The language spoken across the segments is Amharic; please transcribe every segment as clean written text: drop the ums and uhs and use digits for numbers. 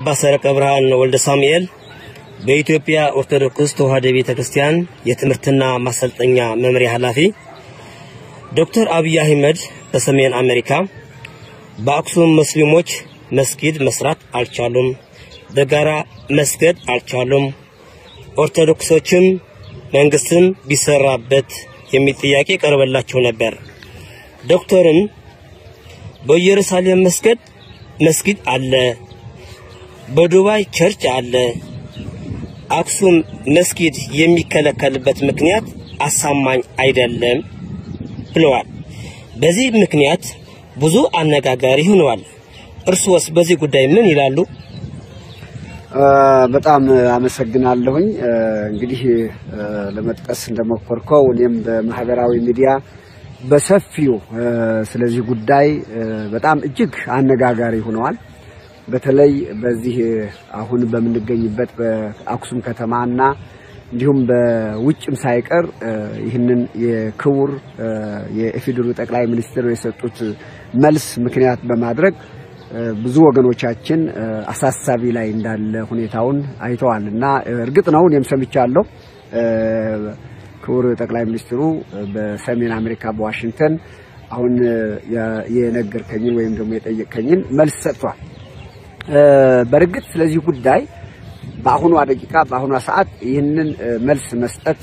ባሰረቀ ብርሃን ወልደ ሳሙኤል በኢትዮጵያ ኦርቶዶክስ ተዋሕዶ ቤተክርስቲያን የትምህርትና ማሰልጠኛ መምሪያ ኃላፊ ዶክተር አብይ አህመድ በሰሜን አሜሪካ በአክሱም ሙስሊሞች መስጊድ መስራት አልቻሉም በጋራ መስገድ አልቻሉም ኦርቶዶክሶችም መንግስትም ቢሰራበት የሚጥያቄ ቀርበላቸው ነበር ዶክተርም በኢየሩሳሌም መስጊድ አለ በዱባይ ቸርች አለ አክሱም መስጊድ የሚከለከልበት ምክንያት አሳማኝ አይደለም ብለዋል በዚህ ምክንያት ብዙ አነጋጋሪ ሆነዋል እርሱስ በዚህ ጉዳይ ምን ይላሉ በጣም አመሰግናለሁኝ እንግዲህ ለመጥቀስ እንደሞከርከው እኔም በማህበራዊ ሚዲያ በሰፊው ስለዚህ ጉዳይ በጣም እጅግ አነጋጋሪ ሆነዋል በተለይ በዚህ አሁን በመንገኝበት በአክሱም ከተማና እንዲሁም በውጭም ሳይቀር ይህንን የክቡር የኢፌዴሪ ጠቅላይ ሚኒስትር የሰጡት መልስ ምክንያት በማድረግ ብዙ ወገኖቻችን አሳሳቢ ላይ እንዳለ ሁኔታውን አይተዋልና እርግጥ ነው እኔም ሰምቻለሁ ክቡር ጠቅላይ ሚኒስትሩ በሰሜን አሜሪካ በዋሽንግተን አሁን የነገርከኝ ወይም ደግሞ የጠየቀኝን መልስ ሰጥቷል በርግጥ ስለዚህ ጉዳይ በአሁኑ ደቂቃ በአሁኑ ሰዓት ይህንን መልስ መስጠት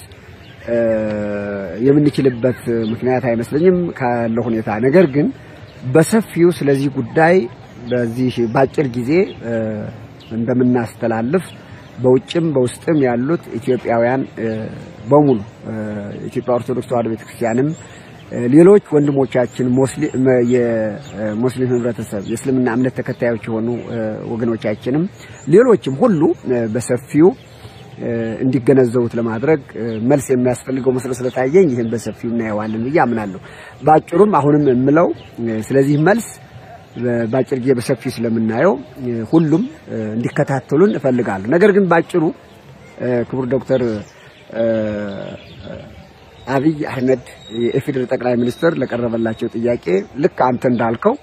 የምንችልበት ምክንያት አይመስለኝም ካለው ሁኔታ ነገር ግን በሰፊው ስለዚህ ጉዳይ በዚህ ባጭር ጊዜ እንደምናስተላልፍ በውጭም በውስጥም ያሉት ኢትዮጵያውያን በሙሉ ኢትዮጵያ ኦርቶዶክስ ተዋሕዶ ቤተክርስቲያንም ሌሎች ወንድሞቻችን የሙስሊም ህብረተሰብ የእስልምና እምነት ተከታዮች የሆኑ ወገኖቻችንም ሌሎችም ሁሉ በሰፊው እንዲገነዘቡት ለማድረግ መልስ የሚያስፈልገው መስሎ ስለታየኝ ይሄን በሰፊው እናየዋለን ያምናለሁ ባጭሩም አሁንም እምለው ስለዚህ መልስ ባጭር ጊዜ በሰፊው ስለምናየው ሁሉም እንዲከታተሉን እፈልጋለሁ ነገር ግን ባጭሩ ክቡር ዶክተር አብይ አህመድ የኢፌዴሪ ጠቅላይ ሚኒስትር ለቀረበላቸው ጥያቄ ልክ አንተ እንዳልከው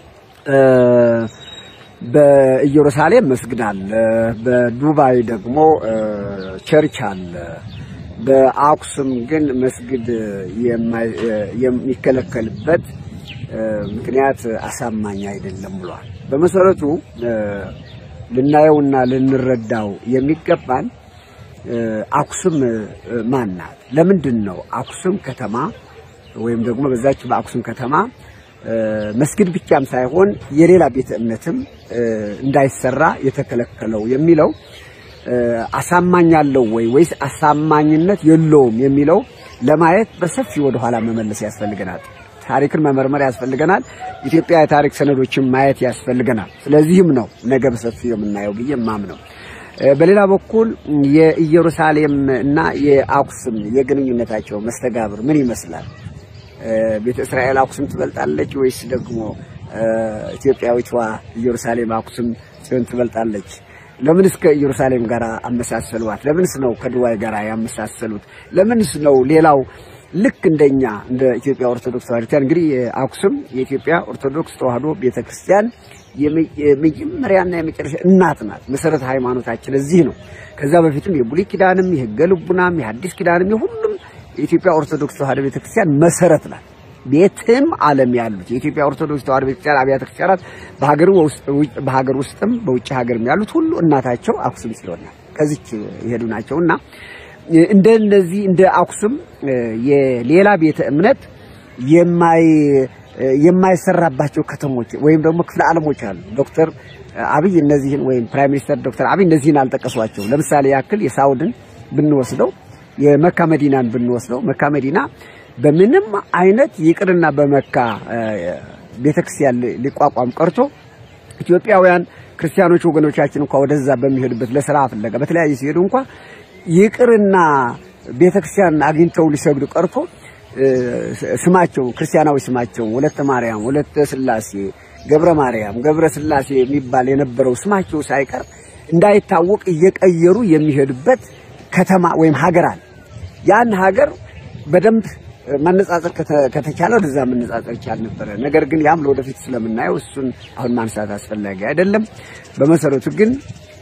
በኢየሩሳሌም መስጊድ አለ በዱባይ ደግሞ ቸርች አለ በአክሱም ግን መስጊድ የሚከለከልበት ምክንያት አሳማኝ አይደለም ብሏል በመሰረቱ ልናየውና ልንረዳው የሚገባን አክሱም ማናት ለምንድነው አክሱም ከተማ ወይም ደግሞ በዛች በአክሱም ከተማ መስጊድ ብቻም ሳይሆን የሌላ ቤተ እምነትም እንዳይሰራ የተከለከለው የሚለው አሳማኛለው ወይስ አሳማኝነት የለውም የሚለው ለማየት በሰፊው ወደ ኋላ መመለስ ያስፈልገናል ታሪክን መመርመር ያስፈልገናል ኢትዮጵያ የታሪክ ሰነዶችን ማየት ያስፈልገናል ስለዚህም ነው ነገ በሰፊው የምናየው በየማም ነው በሌላ በኩል የኢየሩሳሌም እና የአክሱም የግንኙነታቸው መስተጋብር ምን ይመስላል ቤተ እስራኤል አክሱም ትበልጣለች ወይስ ደግሞ ኢትዮጵያዊቷ ኢየሩሳሌም አክሱም ጽዮን ትበልጣለች ለምንስ ከኢየሩሳሌም ጋር አመሳሰሉት ለምንስ ነው ከዱባይ ጋር ያመሳሰሉት ለምንስ ነው ሌላው ልክ እንደኛ እንደ ኢትዮጵያ ኦርቶዶክስ ተዋሕዶ እንግዲህ አክሱም የኢትዮጵያ ኦርቶዶክስ ተዋሕዶ ቤተክርስቲያን የመጀመሪያና የመጨረሻ እናት ናት መሰረት ሃይማኖታችን እዚህ ነው ከዛ በፊትም የብሉይ ኪዳንም የሕገ ልቡናም የሐዲስ ኪዳንም የሁሉም የኢትዮጵያ ኦርቶዶክስ ተዋሕዶ ቤተክርስቲያን መሰረት ናት ቤትም ዓለም ያሉት የኢትዮጵያ ኦርቶዶክስ ተዋሕዶ ቤተክርስቲያን አብያተ ክርስቲያናት በሀገር ውስጥም በውጭ ሀገርም ያሉት ሁሉ እናታቸው አክሱም ስለሆነ ከዚህ ይሄዱ ናቸውና እንደነዚህ እንደ አክሱም የሌላ ቤተ እምነት የማይሰራባቸው ከተሞች ወይም ደግሞ ክፍለ ዓለሞች አሉ ዶክተር አብይ እነዚህን ወይም ፕራይም ሚኒስተር ዶክተር አብይ እነዚህን አልጠቀሷቸው ለምሳሌ ያክል የሳውድን ብንወስደው የመካ መዲናን ብንወስደው መካ መዲና በምንም አይነት ይቅርና በመካ ቤተክርስቲያን ሊቋቋም ቀርቶ ኢትዮጵያውያን ክርስቲያኖች ወገኖቻችን እንኳን ወደዛ በሚሄዱበት ለሥራ ፍለጋ በተለያየ ሲሄዱ እንኳን ይቅርና ቤተክርስቲያን አግኝተው ሊሰግዱ ቀርቶ ስማቸው ክርስቲያናዊ ስማቸው ወለተ ማርያም ወለተ ስላሴ ገብረ ማርያም ገብረ ስላሴ የሚባል የነበረው ስማቸው ሳይቀር እንዳይታወቅ እየቀየሩ የሚሄዱበት ከተማ ወይም ሀገር አለ ያን ሀገር በደንብ ማነጻጸር ከተቻለ ወደዛ ማነጻጸር ይቻል ነበር ነገር ግን ያም ለወደፊት ስለምናየው እሱን አሁን ማንሳት አስፈላጊ አይደለም በመሰረቱ ግን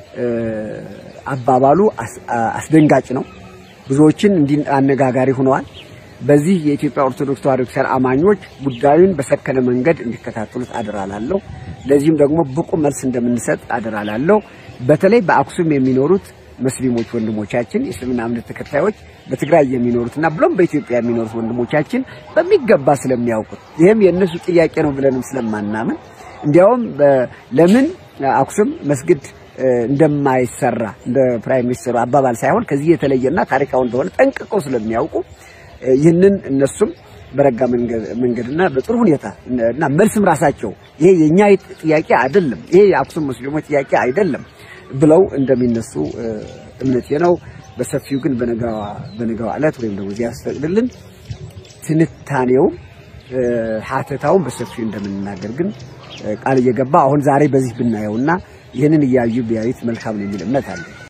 አባባሉ አስደንጋጭ ነው ብዙዎችን እንዲአነጋጋሪ ሆነዋል በዚህ የኢትዮጵያ ኦርቶዶክስ ተዋሕዶ ክርስቲያን አማኞች ጉዳዩን በሰከነ መንገድ እንዲከታተሉት አደራላለሁ ለዚህም ደግሞ ብቁ መልስ እንደምንሰጥ አደራላለሁ በተለይ በአክሱም የሚኖሩት ሙስሊሞች ወንድሞቻችን እስልምና እምነት ተከታዮች በትግራይ የሚኖሩትና ብሎም በኢትዮጵያ የሚኖሩት ወንድሞቻችን በሚገባ ስለሚያውቁት ይሄም የነሱ ጥያቄ ነው ብለንም ስለማናምን እንዲያውም ለምን አክሱም መስጊድ እንደማይሰራ እንደ ፕራይም ሚኒስተር አባባል ሳይሆን ከዚህ የተለየና ታሪካው እንደሆነ ጠንቅቀው ስለሚያውቁ ይህንን እነሱም በረጋ መንገድና በጥሩ ሁኔታ እና መልስም ራሳቸው ይሄ የኛ ጥያቄ አይደለም ይሄ የአክሱም ሙስሊሞች ጥያቄ አይደለም ብለው እንደሚነሱ እምነቴ ነው በሰፊው ግን በነጋው አለት ወይም ደግሞ ያስተቅልልን ትንታኔው ሐተታው በሰፊው እንደምንናገር ግን ቃል እየገባ አሁን ዛሬ በዚህ ብናየውና ይሄንን ያዩ ቢያዩት መልካም ነው የሚል እምነት አለ